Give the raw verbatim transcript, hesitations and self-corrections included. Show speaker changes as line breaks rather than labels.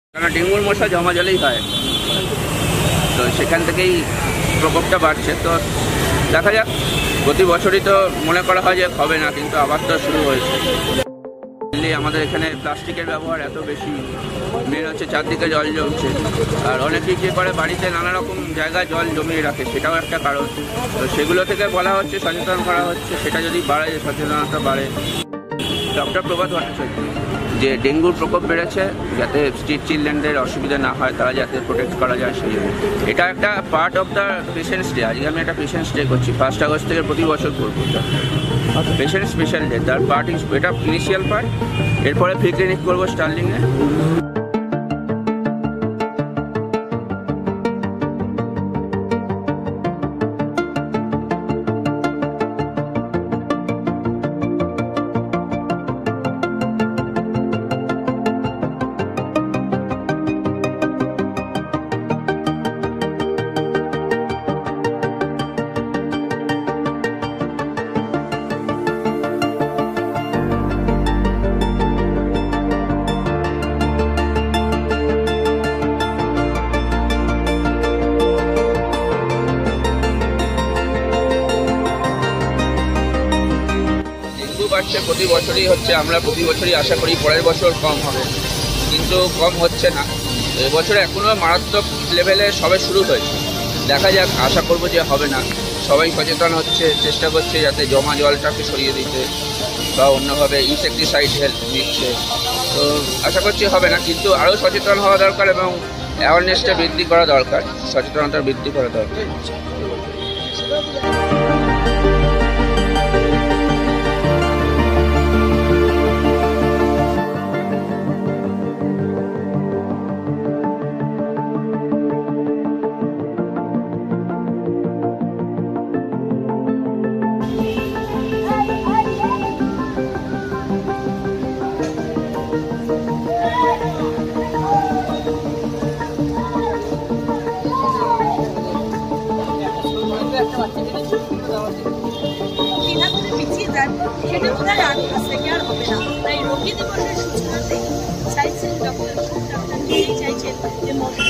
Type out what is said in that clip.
কারণ ডেঙ্গুর মশা জমা জলেই হয়, তো সেখান থেকেই প্রকোপটা বাড়ছে। তো দেখা যাক, প্রতি বছরই তো মনে করা হয় যে হবে না, কিন্তু আবার তো শুরু হয়েছে। আমাদের এখানে প্লাস্টিকের ব্যবহার এত বেশি, মেন হচ্ছে চারদিকে জল জমছে, আর অনেকেই কী করে বাড়িতে নানা রকম জায়গায় জল জমিয়ে রাখে, সেটাও একটা কারণ। তো সেগুলো থেকে বলা হচ্ছে, সচেতন করা হচ্ছে, সেটা যদি বাড়ে, সচেতনতা বাড়ে। ডক্টর প্রভাত ভট্টাচার্য যে ডেঙ্গুর প্রকোপ বেড়েছে, যাতে স্ট্রিট চিলড্রেনদের অসুবিধা না হয়, তারা যাতে প্রোটেক্ট করা যায়, সেই জন্য এটা একটা part of the patients day. আজকে আমি একটা পেশেন্টস ডে করছি, ফার্স্ট আগস্ট থেকে প্রতি বছর করবো পেশেন্ট স্পেশাল ডে। তার পার্ট এটা ইনিশিয়াল পার্ট, এরপরে ফ্রি ক্লিনিক করবো স্টার্লিংয়ে। প্রতি বছরই হচ্ছে, আমরা প্রতি বছরই আশা করি পরের বছর কম হবে, কিন্তু কম হচ্ছে না। এবছর এখনও মারাত্মক লেভেলে সবে শুরু হয়েছে, দেখা যাক, আশা করব যে হবে না। সবাই সচেতন হচ্ছে, চেষ্টা করছে যাতে জমা জলটাকে সরিয়ে দিতে বা অন্যভাবে ইনসেকটিসাইড হেল্প দিচ্ছে। তো আশা করছি হবে না, কিন্তু আরও সচেতন হওয়া দরকার এবং অ্যাওয়ারনেসটা বৃদ্ধি করা দরকার, সচেতনতা বৃদ্ধি করা দরকার।
সেটা বোধহয় আজ থেকে আর হবে না। তাই রোগী দিবসের সূচনাতে চাইছেন ডক্টর নিজেই চাইছেন যে